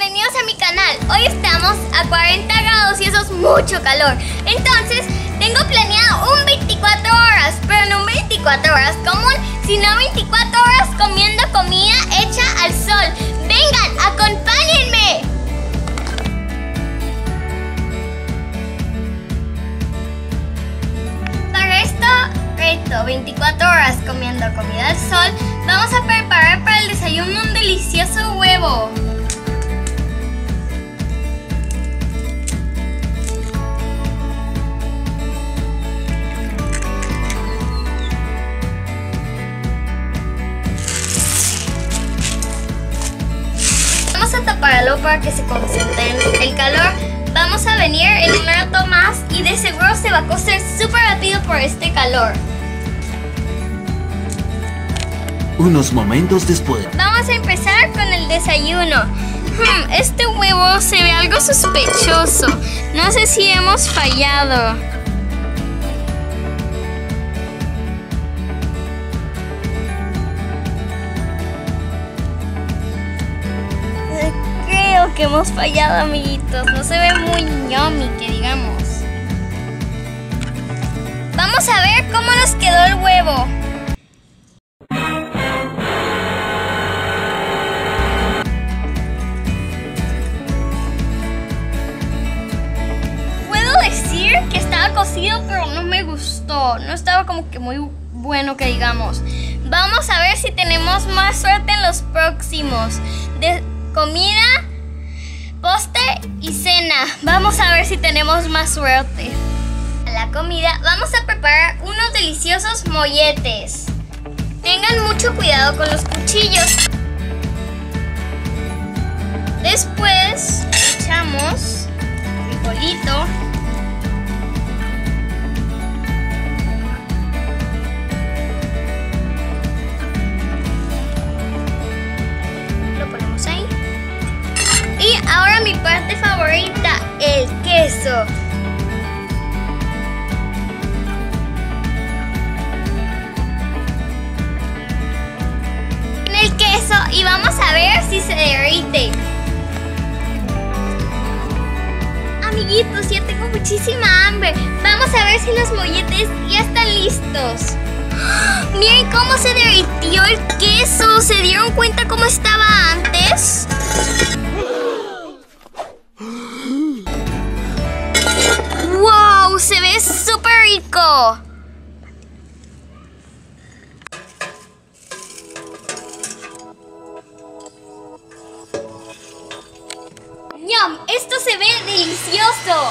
bienvenidos a mi canal. Hoy estamos a 40 grados y eso es mucho calor. Entonces, tengo planeado un 24 horas, pero no un 24 horas común, sino 24 horas comiendo comida hecha al sol. Vengan, acompáñenme. Para esto reto 24 horas comiendo comida al sol, vamos a preparar para el desayuno un delicioso huevo. Vamos a taparlo para que se concentre en el calor. Vamos a venir en un rato más y de seguro se va a cocer súper rápido por este calor. Unos momentos después. Vamos a empezar con el desayuno. Este huevo se ve algo sospechoso. No sé si hemos fallado. Creo que hemos fallado, amiguitos. No se ve muy yummy, que digamos. Vamos a ver cómo nos quedó el huevo. Puedo decir que estaba cocido, pero no me gustó. No estaba como que muy bueno, que digamos. Vamos a ver si tenemos más suerte en los próximos. De comida, postre y cena. Vamos a ver si tenemos más suerte. La comida, vamos a preparar unos deliciosos molletes. Tengan mucho cuidado con los cuchillos. Después echamos frijolito. Lo ponemos ahí. Y ahora mi parte favorita, el queso. En el queso y vamos a ver si se derrite. Amiguitos, ya tengo muchísima hambre. Vamos a ver si los molletes ya están listos. Miren cómo se derritió el queso. ¿Se dieron cuenta cómo estaba antes? ¡Wow! Se ve súper rico. ¡Yum! Esto se ve delicioso.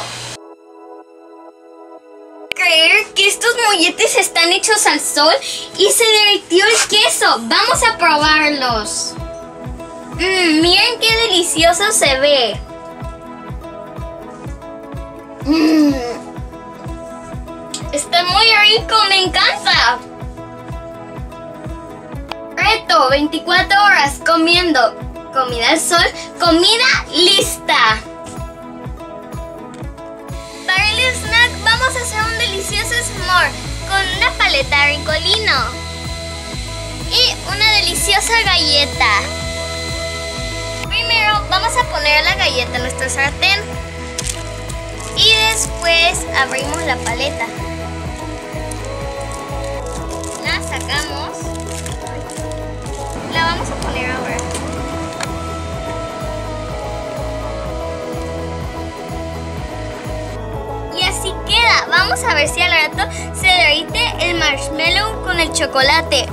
Creer que estos molletes están hechos al sol y se derritió el queso. Vamos a probarlos. Miren qué delicioso se ve. Está muy rico, me encanta. Reto 24 horas comiendo comida al sol. Comida lista. Para el snack vamos a hacer un delicioso s'more con una paleta Ricolino y una deliciosa galleta. Primero vamos a poner la galleta en nuestro sartén y después abrimos la paleta. La sacamos. La vamos a poner ahora. Y así queda. Vamos a ver si al rato se derrite el marshmallow con el chocolate.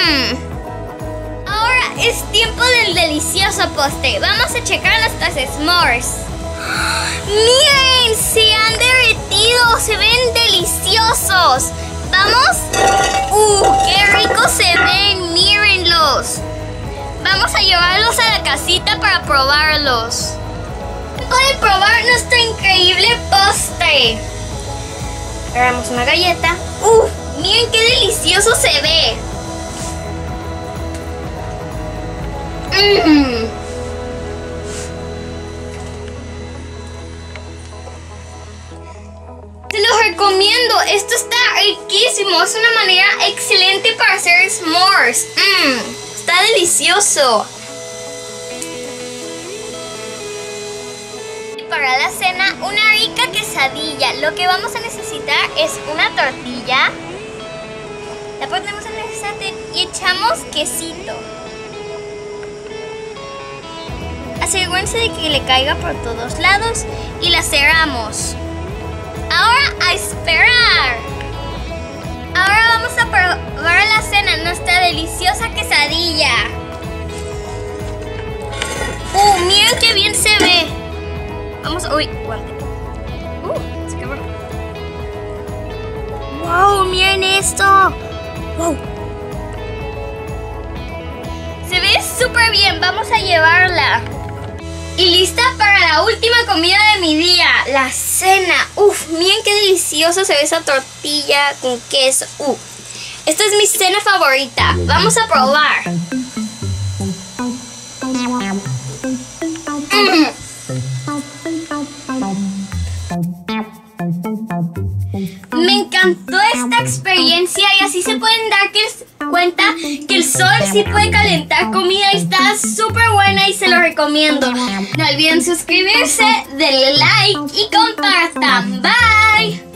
Ahora es tiempo del delicioso postre. Vamos a checar nuestras s'mores. ¡Miren! Se han derretido. Se ven deliciosos. ¿Vamos? ¡Qué rico se ven! ¡Mírenlos! Vamos a llevarlos a la casita para probarlos. Pueden probar nuestro increíble postre. Agarramos una galleta. ¡Miren qué delicioso se ve! Te los recomiendo. Esto está riquísimo. Es una manera excelente para hacer s'mores. Está delicioso. para la cena una rica quesadilla. Lo que vamos a necesitar es una tortilla. La ponemos en el sartén y echamos quesito. Asegúrense de que le caiga por todos lados y la cerramos. Ahora a esperar. Ahora vamos a probar la cena, nuestra deliciosa quesadilla. Miren qué bien se ve. Vamos, uy, guante. Se quebró. Wow, miren esto. Wow. Se ve súper bien, vamos a llevarla. Y lista para la última comida de mi día, la cena. Miren qué delicioso se ve esa tortilla con queso. Esta es mi cena favorita. Vamos a probar. Me encantó esta experiencia y así se pueden dar cuenta que el sol sí puede calentar comida y está súper buena y se lo recomiendo. No olviden suscribirse, denle like y compartan. Bye.